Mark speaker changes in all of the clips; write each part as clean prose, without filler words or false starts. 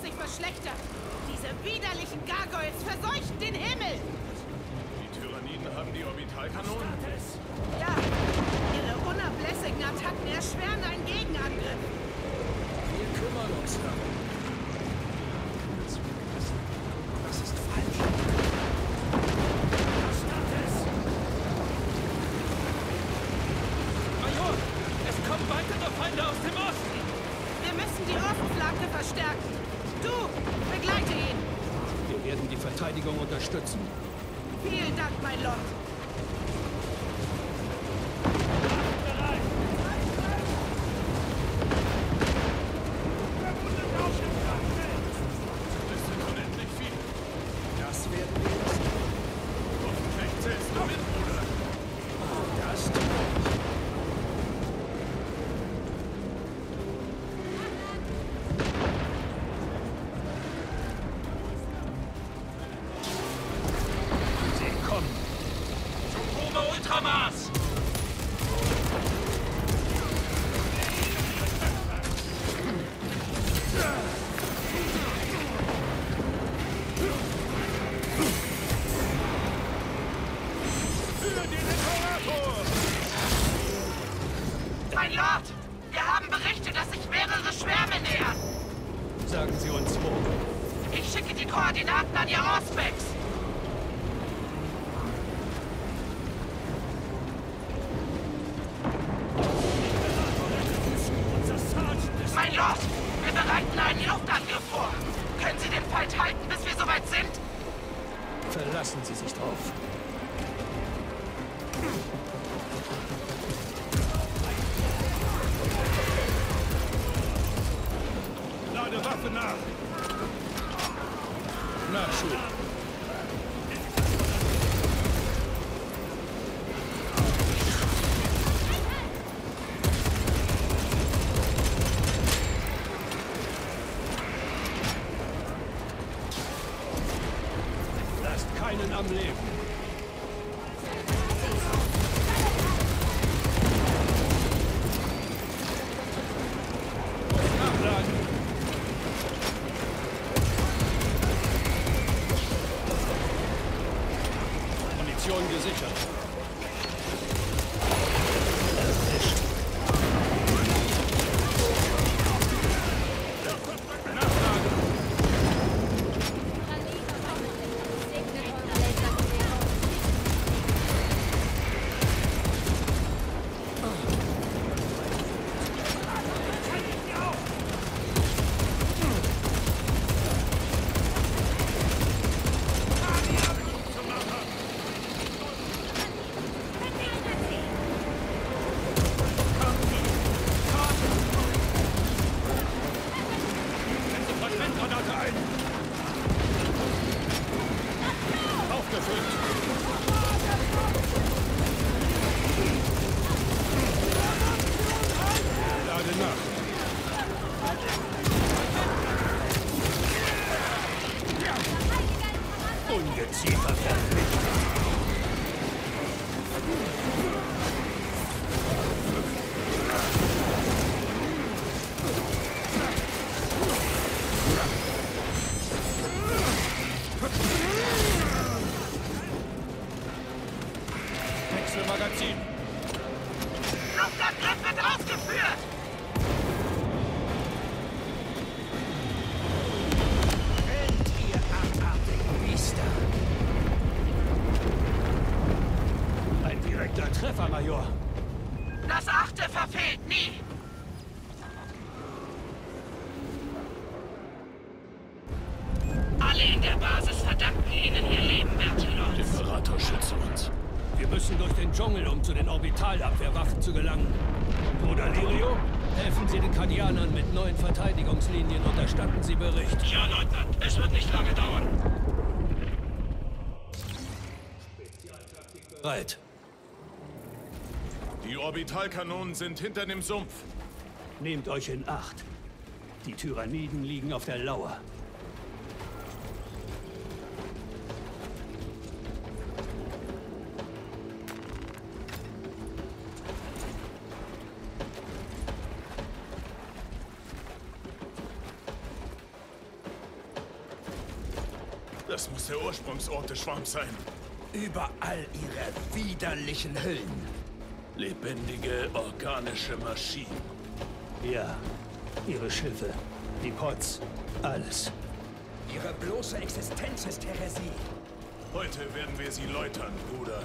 Speaker 1: sich verschlechtert. Diese widerlichen Gargoyles verseuchen den Himmel.
Speaker 2: Die Tyranniden haben die Orbitalkanonen?
Speaker 1: Ja, ihre unablässigen Attacken erschweren einen Gegenangriff.
Speaker 3: Wir kümmern uns darum. Das ist falsch.
Speaker 4: Major, es kommen weitere Feinde aus dem Osten.
Speaker 1: Wir müssen die Ostflanke verstärken. Du, begleite ihn.
Speaker 3: Wir werden die Verteidigung unterstützen.
Speaker 1: Vielen Dank, mein Lord.
Speaker 2: Das sind unendlich viele.
Speaker 3: Das werden wir jetzt.
Speaker 2: Hoffentlich zählst du mit, Bruder.
Speaker 3: Das tue ich. Sie kommen.
Speaker 4: Oma Ultramas!
Speaker 2: Für den Imperator!
Speaker 1: Mein Lord, wir haben Berichte, dass sich mehrere Schwärme nähern.
Speaker 3: Sagen Sie uns wo.
Speaker 1: Ich schicke die Koordinaten an Ihr Auspex. Mein Lord, wir bereiten einen Luftangriff vor. Können Sie den Feind halten, bis wir soweit sind?
Speaker 3: Verlassen Sie sich drauf.
Speaker 2: Lade Waffe nach!
Speaker 3: Nachschub. Lasst keinen am Leben. Nachladen. Munition gesichert. Erwischt. Nachladen. Granate ein! Aufgefüllt! Lade nach! Ungeziefer verpflichtet! Wechselmagazin!
Speaker 1: Luftangriff wird ausgeführt!
Speaker 3: Rennt, ihr abartigen Biester! Ein direkter Treffer, Major!
Speaker 1: Das 8. verfehlt nie! Alle in der Basis verdanken Ihnen ihr Leben, werte Lords.
Speaker 3: Imperator, schütze uns. Wir müssen durch den Dschungel, um zu den Orbitalabwehrwaffen zu gelangen. Bruder Lirio, helfen Sie den Kardianern mit neuen Verteidigungslinien und erstatten Sie Bericht.
Speaker 4: Ja, Leutnant, es wird nicht lange dauern.
Speaker 3: Bereit.
Speaker 2: Die Orbitalkanonen sind hinter dem Sumpf.
Speaker 3: Nehmt euch in Acht. Die Tyranniden liegen auf der Lauer.
Speaker 2: Das muss der Ursprungsort des Schwarms sein.
Speaker 5: Überall ihre widerlichen Hüllen.
Speaker 2: Lebendige, organische Maschinen.
Speaker 3: Ja, ihre Schiffe, die Pods, alles.
Speaker 5: Ihre bloße Existenz ist Häresie.
Speaker 2: Heute werden wir sie läutern, Bruder.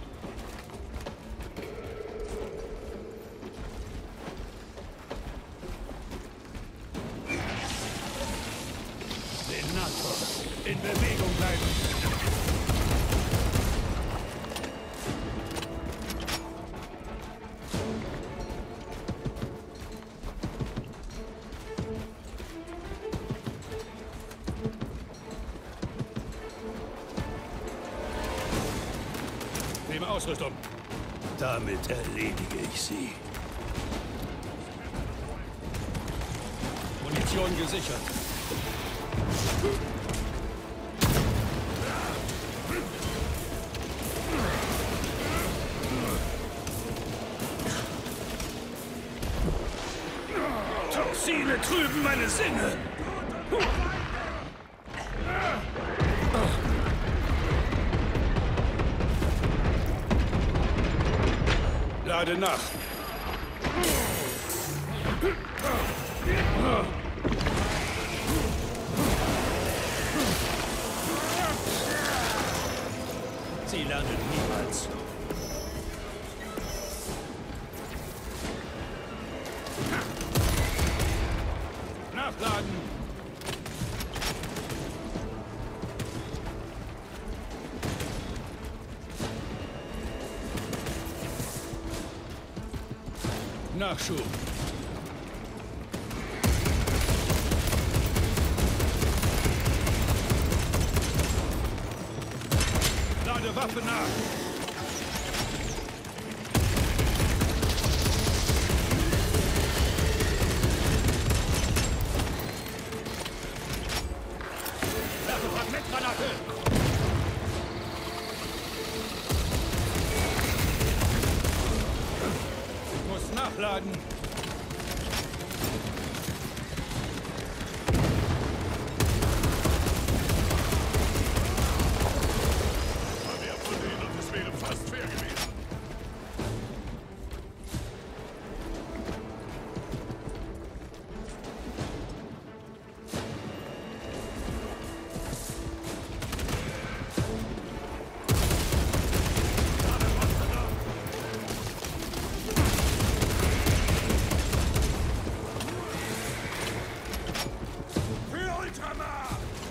Speaker 3: Senator, in Bewegung bleiben. Nehme Ausrüstung. Damit erledige ich sie. Munition gesichert. Toxine trüben meine Sinne. Lade nach. Sie lernen niemals. Nachladen! Nachschub! Lade Waffe nach! Werfe Fragmentgranate! Muss nachladen!
Speaker 2: Fast fair gewesen.
Speaker 5: Für Ultramar!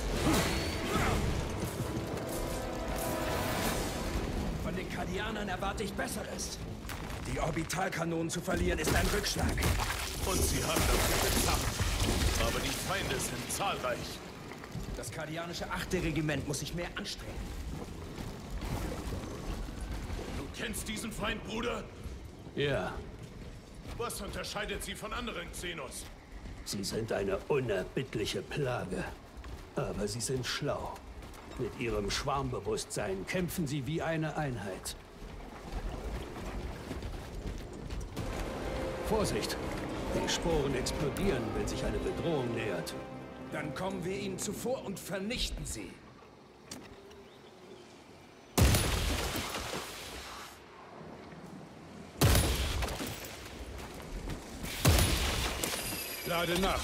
Speaker 5: Von den Kardianern erwarte ich Besseres. Die Orbitalkanonen zu verlieren ist ein Rückschlag.
Speaker 2: Und sie haben dafür bezahlt. Aber die Feinde sind zahlreich.
Speaker 5: Das kardianische 8. Regiment muss sich mehr anstrengen.
Speaker 2: Du kennst diesen Feind, Bruder?
Speaker 3: Ja,
Speaker 2: Was unterscheidet sie von anderen Xenos?
Speaker 3: sie sind eine unerbittliche Plage. Aber sie sind schlau. Mit ihrem Schwarmbewusstsein kämpfen sie wie eine Einheit. Vorsicht! Die Sporen explodieren, wenn sich eine Bedrohung nähert.
Speaker 5: Dann kommen wir ihnen zuvor und vernichten sie.
Speaker 3: Lade nach!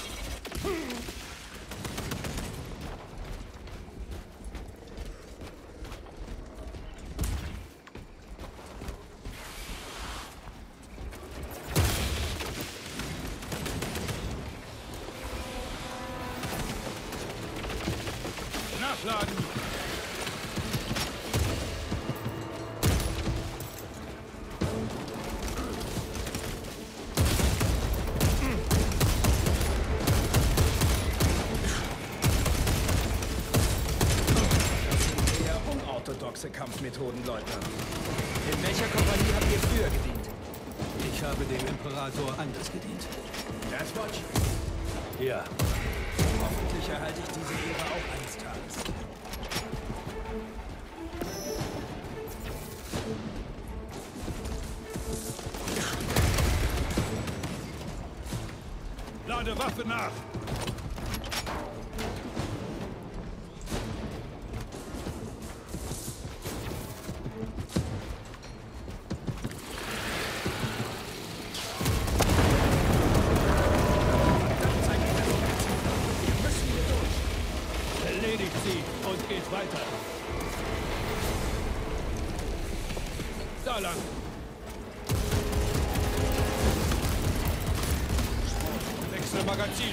Speaker 3: Nachladen!
Speaker 5: Eher unorthodoxe Kampfmethoden, Leutnant. In welcher Kompanie habt ihr früher gedient?
Speaker 3: Ich habe dem Imperator anders gedient.
Speaker 5: Death Watch?
Speaker 3: Ja,
Speaker 5: Hoffentlich erhalte ich diese Ehre auch eines Tages.
Speaker 3: lade Waffe nach! Da lang. Wechsel Magazin.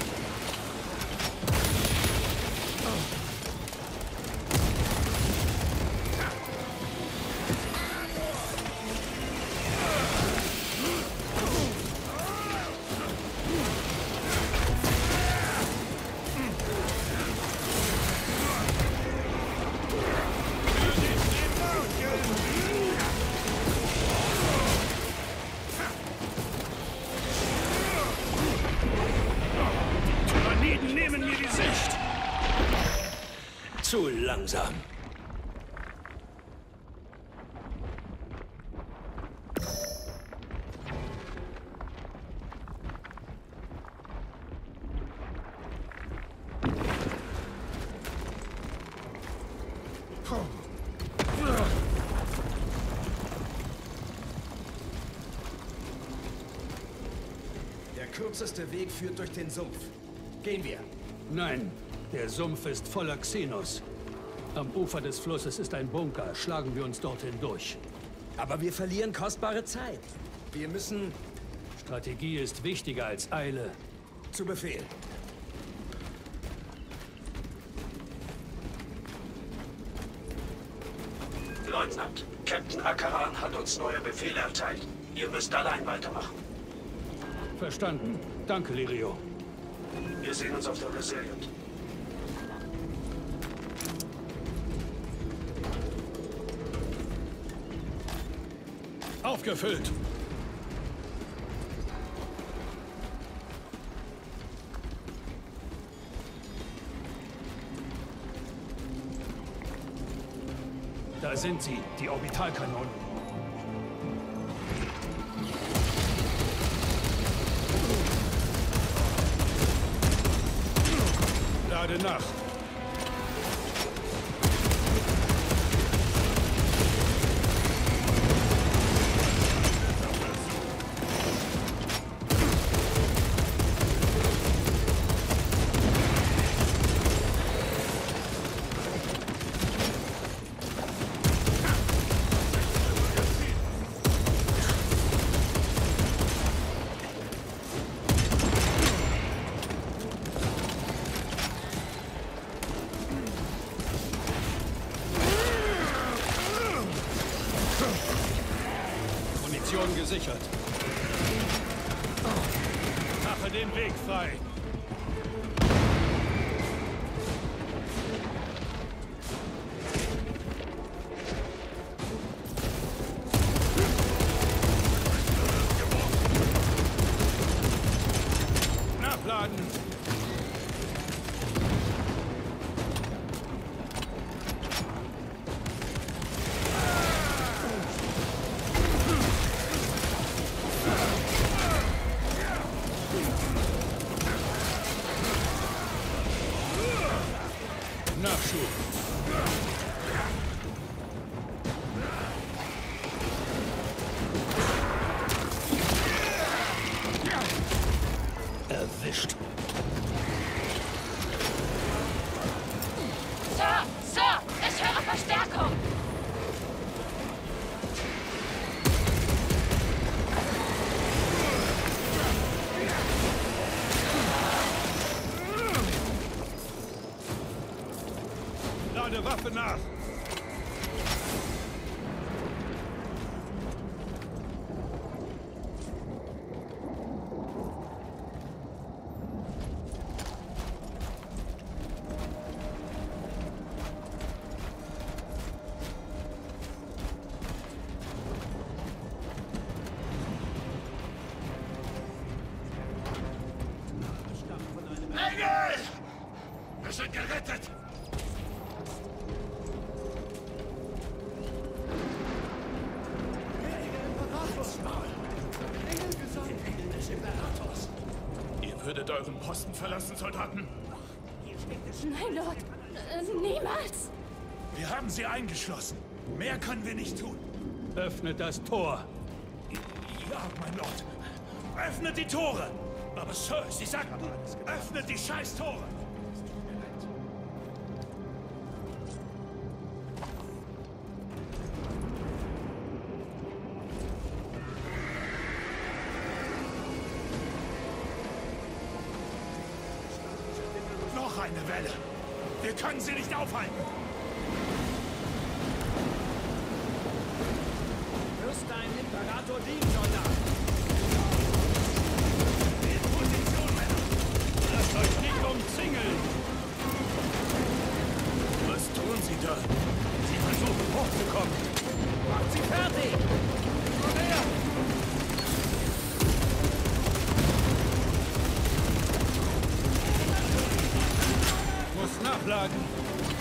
Speaker 3: Nehmen mir die Sicht! Zu langsam.
Speaker 5: Der kürzeste Weg führt durch den Sumpf. Gehen wir.
Speaker 3: Nein, der Sumpf ist voller Xenos. Am Ufer des Flusses ist ein Bunker. Schlagen wir uns dorthin durch.
Speaker 5: Aber wir verlieren kostbare Zeit. Wir müssen...
Speaker 3: Strategie ist wichtiger als Eile.
Speaker 5: Zu Befehl.
Speaker 6: Leutnant, Captain Akaran hat uns neue Befehle erteilt. Ihr müsst allein weitermachen.
Speaker 3: Verstanden. Danke, Lirio.
Speaker 6: Wir sehen uns auf der Resilient.
Speaker 3: Aufgefüllt. Da sind sie, die Orbitalkanonen. Lade nach. Munition gesichert. Mache den Weg frei. Nachladen. Nachschub. Erwischt.
Speaker 7: Sir! Sir! Ich höre Verstärkung!
Speaker 3: Lade Waffe nach.
Speaker 1: Engel! Wir sind gerettet!
Speaker 2: Ihr würdet euren Posten verlassen, Soldaten?
Speaker 7: Nein, Lord. Niemals.
Speaker 2: Wir haben sie eingeschlossen. Mehr können wir nicht tun.
Speaker 3: Öffnet das Tor.
Speaker 2: Ja, mein Lord. Öffnet die Tore! Aber Sir, Sie sagten, öffnet die scheiß Tore! eine Welle. Wir können sie nicht aufhalten.
Speaker 5: Wirst deinem Imperator dienen, Soldat.
Speaker 2: In Position, Männer.
Speaker 3: Lasst euch nicht umzingeln!
Speaker 2: Was tun sie da? Sie versuchen hochzukommen.
Speaker 5: Macht sie fertig!
Speaker 2: Komm her!
Speaker 3: Muss nachladen!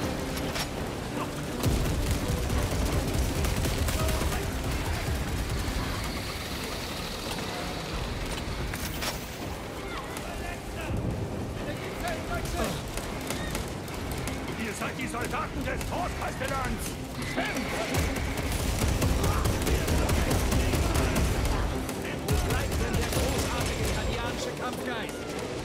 Speaker 2: Ihr seid die Soldaten des Großkastellans!
Speaker 5: Wo bleibt denn der großartige kadianische Kampfgeist?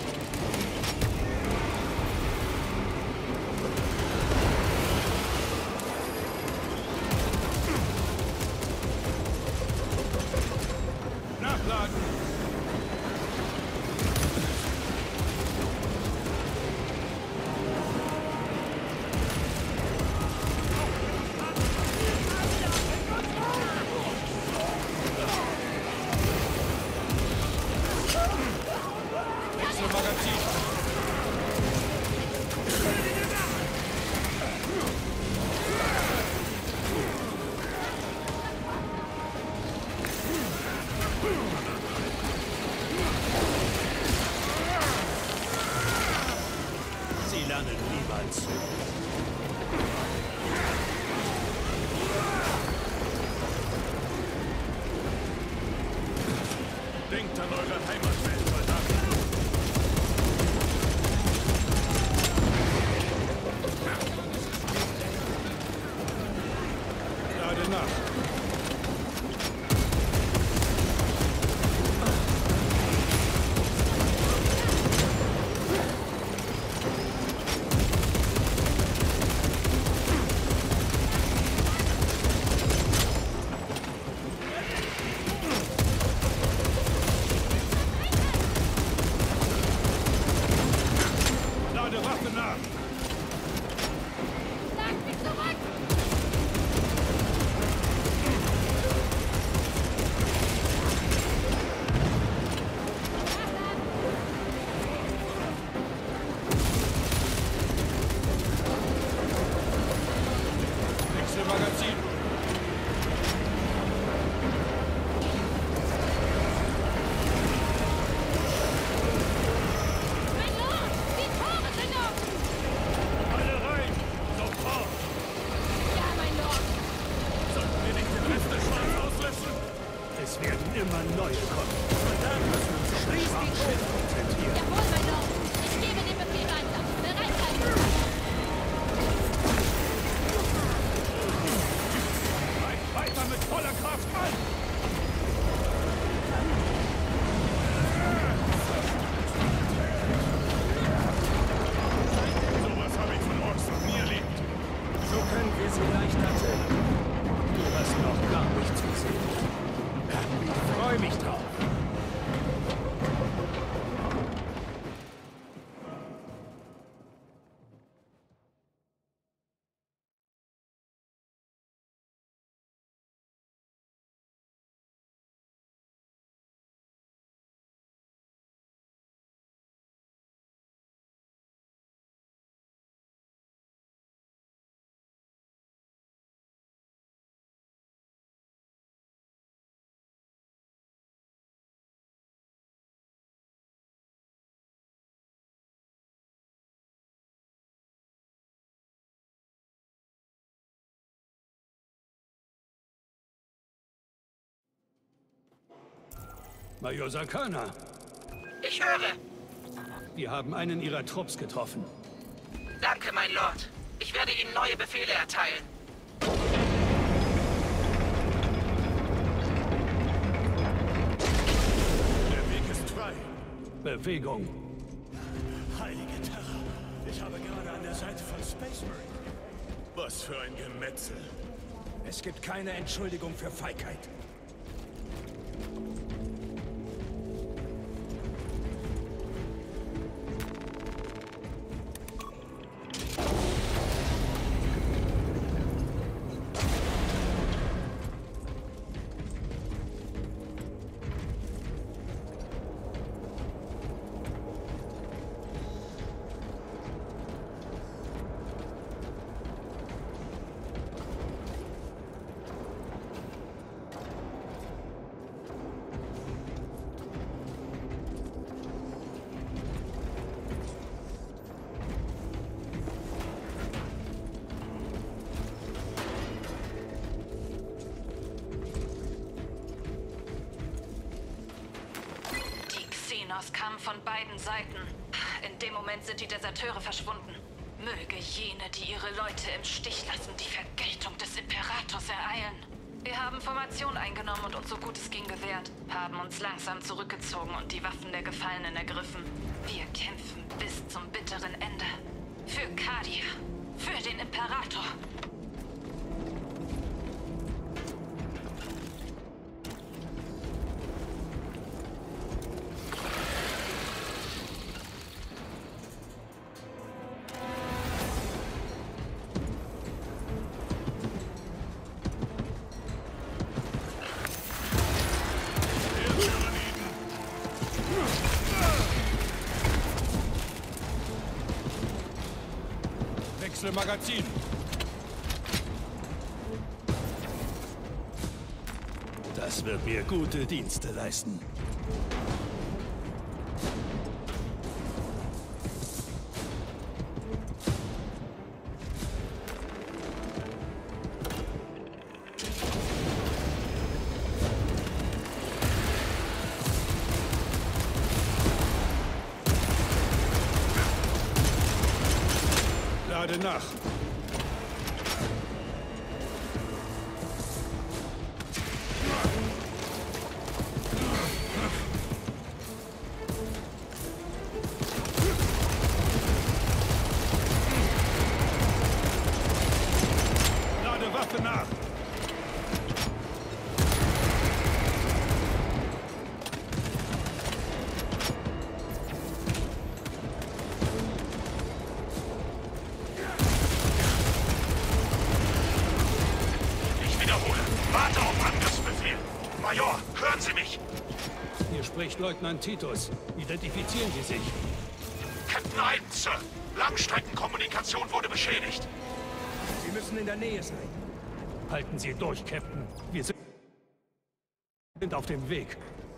Speaker 3: Nachladen! Wechsel Magazin! Sie lernen niemals.
Speaker 2: Denkt an eure Heimatwelt, Soldaten!
Speaker 3: Lade nach! Lade Waffe nach!
Speaker 7: Lasst mich zurück!
Speaker 3: Wechsel Magazin!
Speaker 7: Mein Lord! Die Tore sind offen!
Speaker 2: Alle rein! Sofort!
Speaker 7: Ja, mein Lord!
Speaker 2: Sollten wir nicht den Rest des Schwarms auslöschen?
Speaker 3: Es werden immer neue kommen. Und dann müssen wir uns auf das Schwarmschiff konzentrieren.
Speaker 7: Jawohl, mein Lord! Ich gebe den Befehl weiter! Bereit halten!
Speaker 2: Weiter mit voller Kraft an! Sowas habe ich von Orks noch nie erlebt.
Speaker 5: So können wir sie leichter töten.
Speaker 3: Du hast noch gar nichts gesehen.
Speaker 5: Ich freue mich drauf.
Speaker 3: Major Sakana,
Speaker 1: Ich höre.
Speaker 3: wir haben einen Ihrer Trupps getroffen.
Speaker 1: Danke, mein Lord. Ich werde Ihnen neue Befehle erteilen.
Speaker 2: Der Weg ist frei.
Speaker 3: Bewegung.
Speaker 2: Heilige Terra. Ich habe gerade an der Seite von Space Marine. Was für ein Gemetzel.
Speaker 5: Es gibt keine Entschuldigung für Feigheit.
Speaker 8: Trümmerchaos kam von beiden Seiten. In dem Moment sind die Deserteure verschwunden. Möge jene, die ihre Leute im Stich lassen, die Vergeltung des Imperators ereilen. Wir haben Formation eingenommen und uns so gut es ging gewehrt, haben uns langsam zurückgezogen und die Waffen der Gefallenen ergriffen. Wir kämpfen bis zum bitteren Ende. Für Kadia, für den Imperator.
Speaker 3: Magazin. Das wird mir gute Dienste leisten. Lade nach. Lade Waffe nach.
Speaker 6: Major, hören Sie mich!
Speaker 3: Hier spricht Leutnant Titus. Identifizieren Sie sich.
Speaker 6: Captain Iden, Sir. Langstreckenkommunikation wurde beschädigt.
Speaker 5: Sie müssen in der Nähe sein.
Speaker 3: Halten Sie durch, Captain. Wir sind auf dem Weg.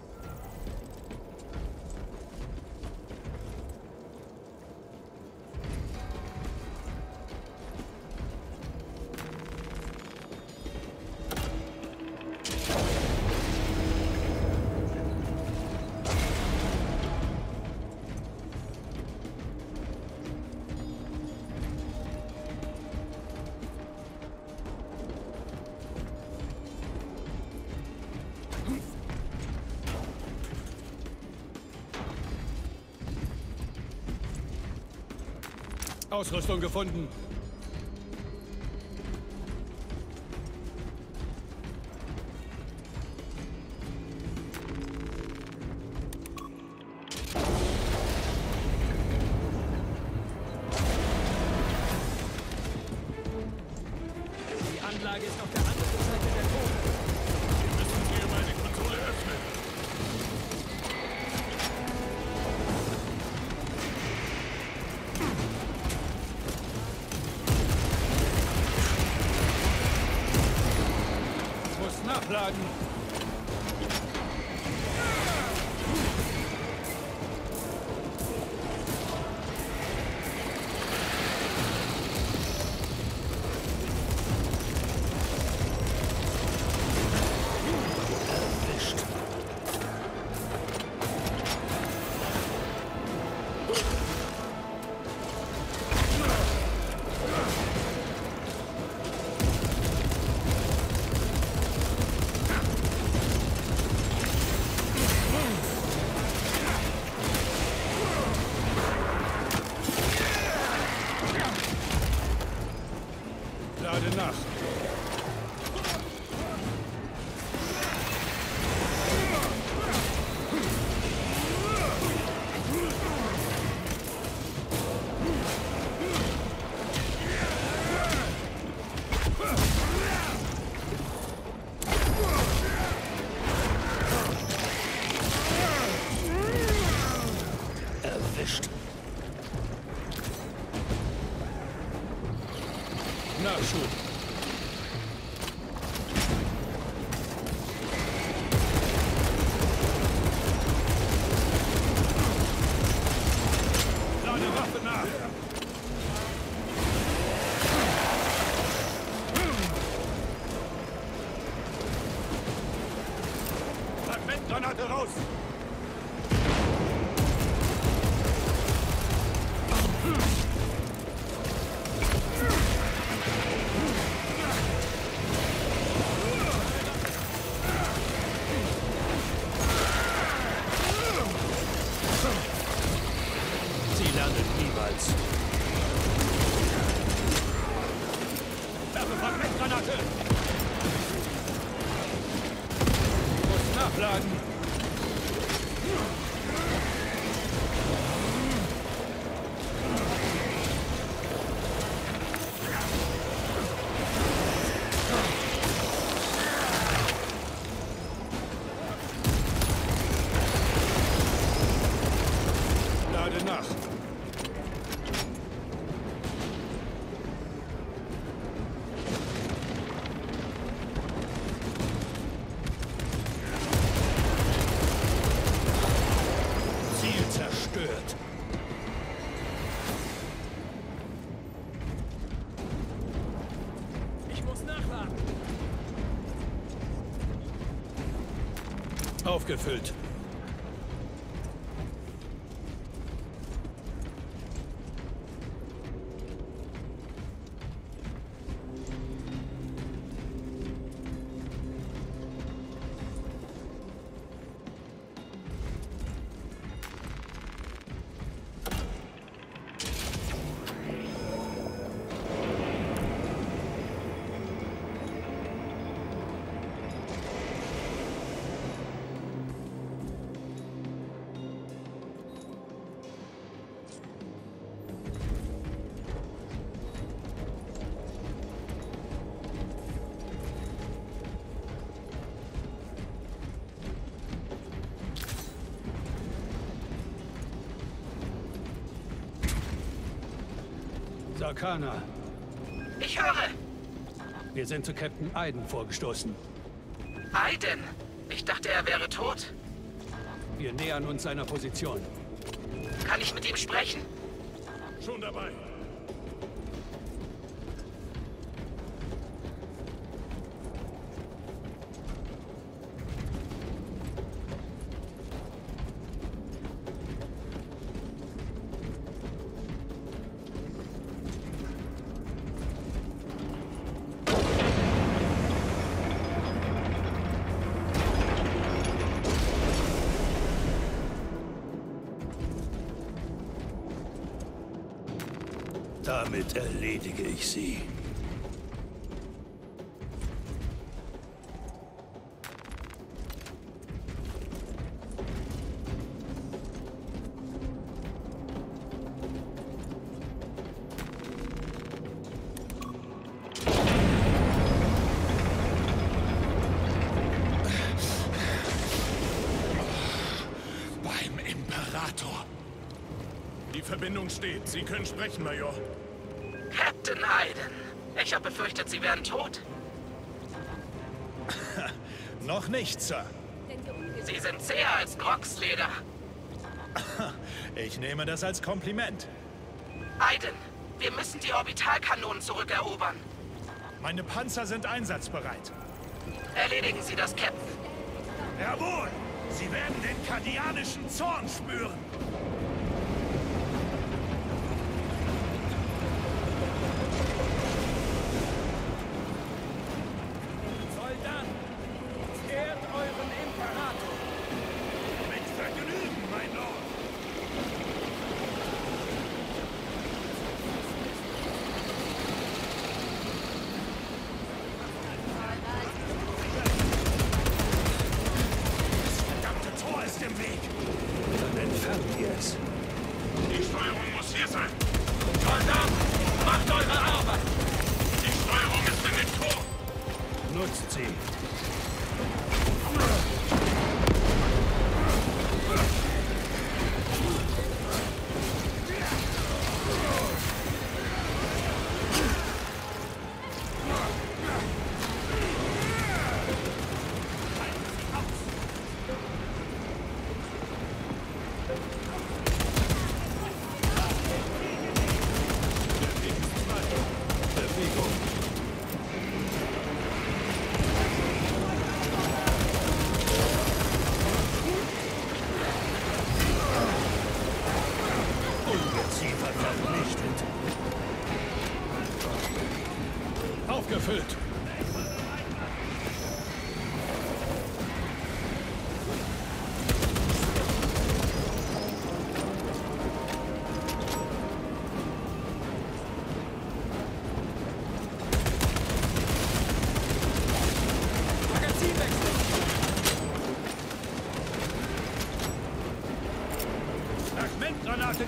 Speaker 3: Ausrüstung gefunden.
Speaker 5: Die Anlage ist auf der anderen Seite der Tore.
Speaker 2: Wir müssen hier meine Konsole öffnen.
Speaker 3: Nachladen. Erwischt. Lade nach. Erwischt. Nachschub. Lade Waffe nach. Fragmentgranate raus. geschlagen. Lade nach. Ziel zerstört.
Speaker 5: Ich muss nachladen.
Speaker 3: Aufgefüllt. Sarkana,
Speaker 1: Ich höre.
Speaker 3: wir sind zu Captain Aiden vorgestoßen.
Speaker 1: Aiden. Ich dachte, er wäre tot.
Speaker 3: Wir nähern uns seiner Position.
Speaker 1: Kann ich mit ihm sprechen?
Speaker 2: Schon dabei.
Speaker 3: Damit erledige ich sie.
Speaker 2: Beim Imperator. Die Verbindung steht. Sie können sprechen, Major.
Speaker 1: Captain Aiden. Ich habe befürchtet, Sie wären tot.
Speaker 2: Noch nicht, Sir.
Speaker 1: Sie sind zäher als Grogsleder.
Speaker 2: Ich nehme das als Kompliment.
Speaker 1: Aiden, wir müssen die Orbitalkanonen zurückerobern.
Speaker 2: Meine Panzer sind einsatzbereit.
Speaker 1: Erledigen Sie das, Captain.
Speaker 2: Jawohl! Sie werden den kardianischen Zorn spüren.
Speaker 5: Soldaten, ehrt euren Imperator.
Speaker 2: Mit Vergnügen, mein Lord. Das verdammte Tor ist im Weg.
Speaker 3: Dann entfernt ihr es.
Speaker 2: Die Steuerung muss hier sein.
Speaker 1: Soldaten, macht eure Arbeit.
Speaker 2: Die Steuerung ist in dem Tor.
Speaker 3: Nutzt sie. Bewegung.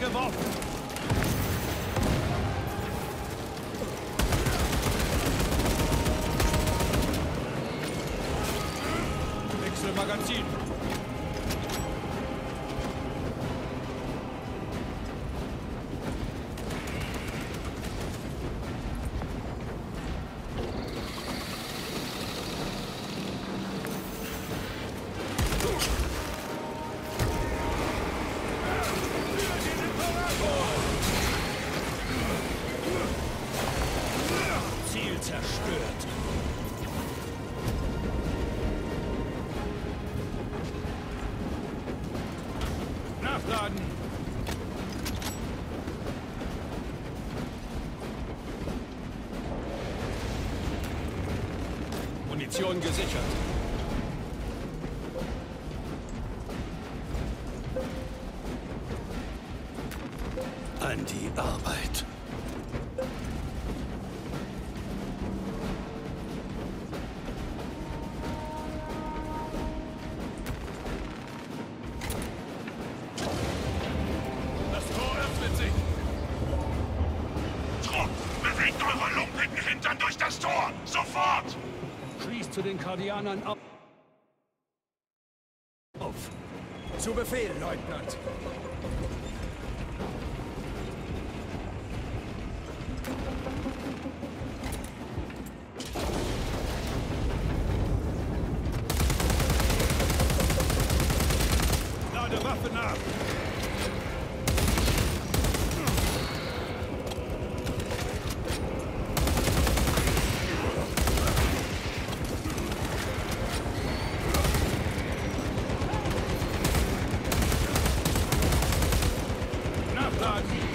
Speaker 2: geworfen.
Speaker 3: Wechsel Magazin.
Speaker 5: Ziel zerstört.
Speaker 3: Nachladen. Munition gesichert. An die Arbeit.
Speaker 2: Das Tor öffnet sich.
Speaker 6: Trupp, bewegt eure lumpigen Hintern durch das Tor! Sofort!
Speaker 3: Schließt zu den Kardianern auf.
Speaker 5: Zu Befehl, Leutnant.
Speaker 2: Lade Waffe nach.
Speaker 3: Nachladen.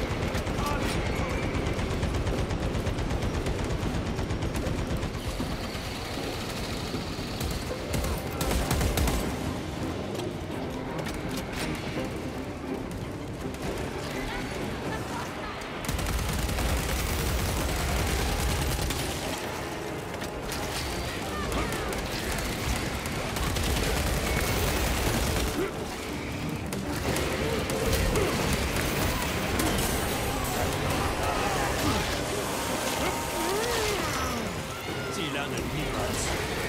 Speaker 3: Sie lernen niemals.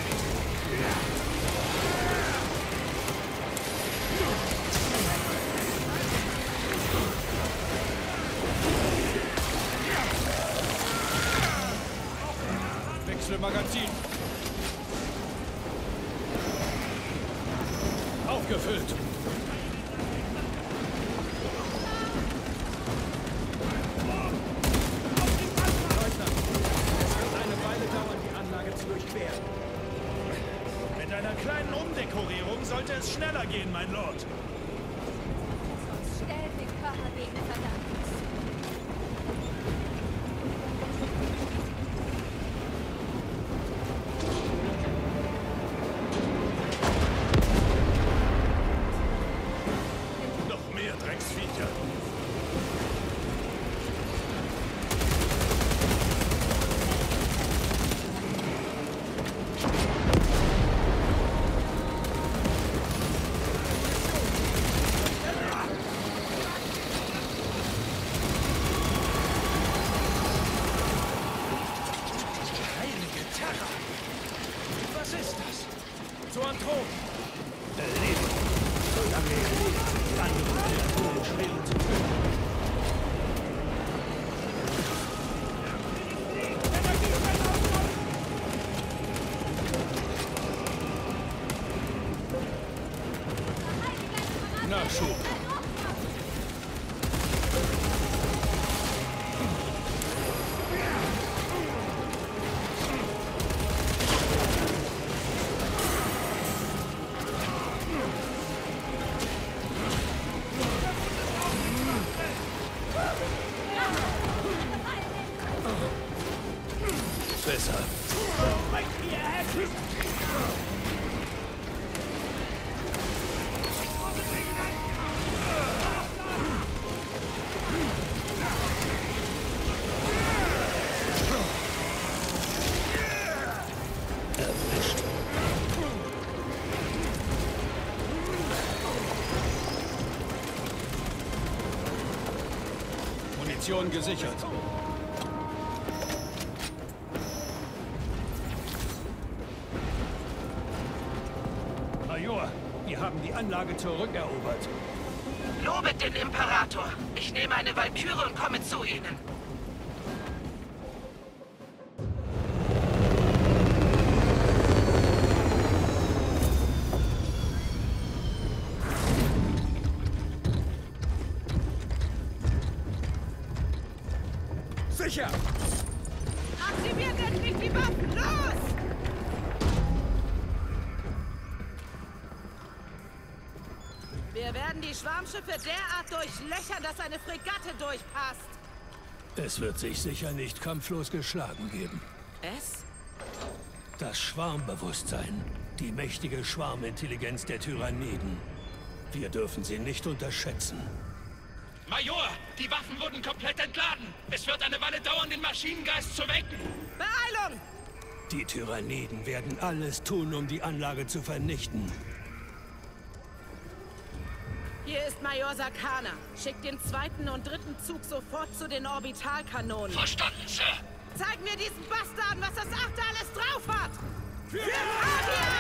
Speaker 3: Wechsle Magazin. Aufgefüllt.
Speaker 5: Zu durchqueren.
Speaker 2: Mit einer kleinen Umdekorierung sollte es schneller gehen, mein Lord.
Speaker 7: Stellt den Körper wegen des Verdammens.
Speaker 2: Noch mehr Drecksviecher.
Speaker 5: Heilige Terra! Was ist das? Zoanthrop!
Speaker 3: Erledigt. Solange er lebt, sind die anderen Kreaturen schwer zu töten. Nachschub. Besser. Erwischt. Position gesichert. Major, wir haben die Anlage zurückerobert.
Speaker 1: Lobet den Imperator. Ich nehme eine Walküre und komme zu Ihnen.
Speaker 5: Sicher!
Speaker 1: Aktiviert endlich die Waffen! Los! Wir werden die Schwarmschiffe derart durchlöchern, dass eine Fregatte durchpasst.
Speaker 3: Es wird sich sicher nicht kampflos geschlagen geben.
Speaker 1: Es?
Speaker 3: Das Schwarmbewusstsein, die mächtige Schwarmintelligenz der Tyranniden. Wir dürfen sie nicht unterschätzen.
Speaker 4: Major, die Waffen wurden komplett entladen. Es wird eine Weile dauern, den Maschinengeist zu wecken.
Speaker 1: Beeilung!
Speaker 3: Die Tyranniden werden alles tun, um die Anlage zu vernichten.
Speaker 1: Hier ist Major Sakana. Schickt den 2. und 3. Zug sofort zu den Orbitalkanonen.
Speaker 6: Verstanden, Sir.
Speaker 1: Zeigen wir diesen Bastarden, was das 8. alles drauf hat! Für Kadia!